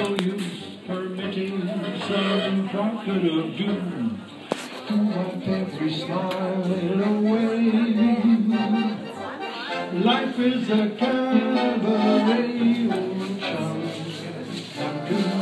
no use permitting some prophet of doom to wipe every smile away. Life is a cabaret, oh child,